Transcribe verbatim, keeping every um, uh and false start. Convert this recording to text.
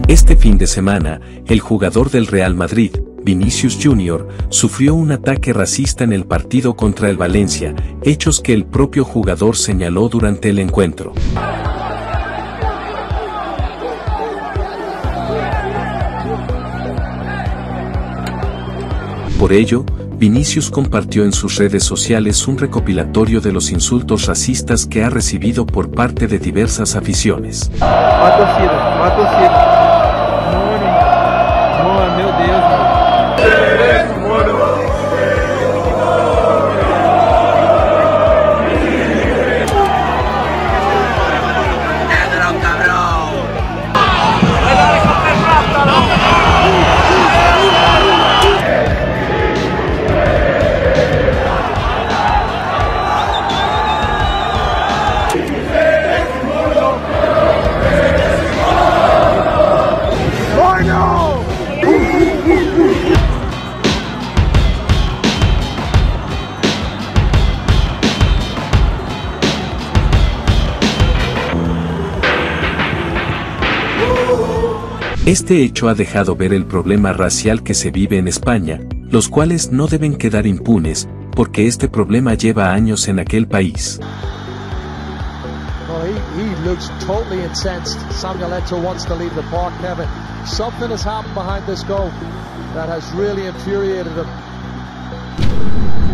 Este fin de semana, el jugador del Real Madrid, Vinicius Junior, sufrió un ataque racista en el partido contra el Valencia, hechos que el propio jugador señaló durante el encuentro. Por ello, Vinicius compartió en sus redes sociales un recopilatorio de los insultos racistas que ha recibido por parte de diversas aficiones. Uma torcida, uma torcida. Mano, mano, meu Deus, mano. Este hecho ha dejado ver el problema racial que se vive en España, los cuales no deben quedar impunes, porque este problema lleva años en aquel país. Well, he, he looks totally incensed. Samuel Eto'o wants to leave the park, Kevin. Something has happened behind this goal that has really infuriated him.